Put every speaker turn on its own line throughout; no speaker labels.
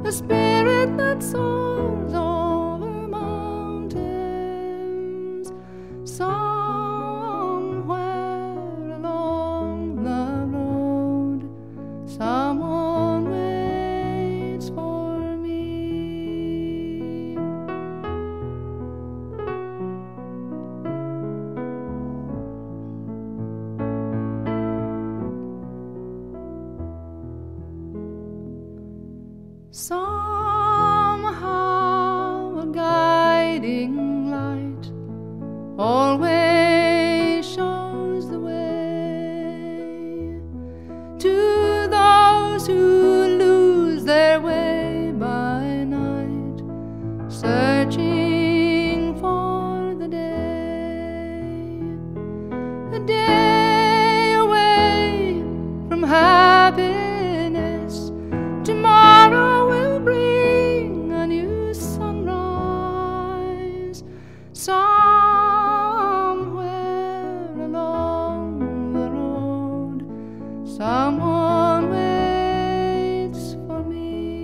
a spirit that soars over mountains. Somewhere along the road, someone waits for me. Somehow a guiding light always shows the way to those who lose their way by night, searching for the day away from happiness. Tomorrow will bring a new sunrise. Somewhere along the road, someone waits for me.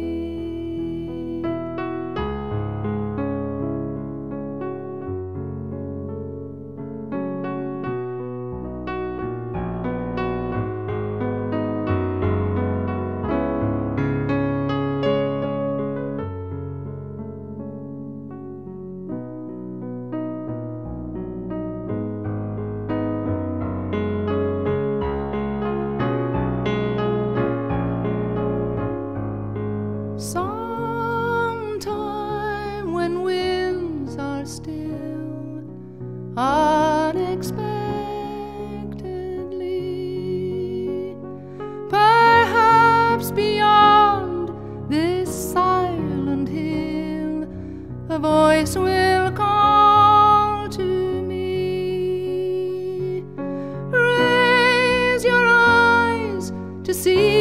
Sometime when winds are still, unexpectedly, perhaps beyond this silent hill, a voice will call to me. Raise your eyes to see